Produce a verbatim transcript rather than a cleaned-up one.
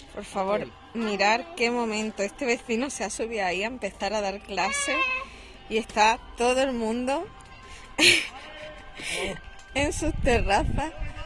Por favor, mirar qué momento. Este vecino se ha subido ahí a empezar a dar clases y está todo el mundo en sus terrazas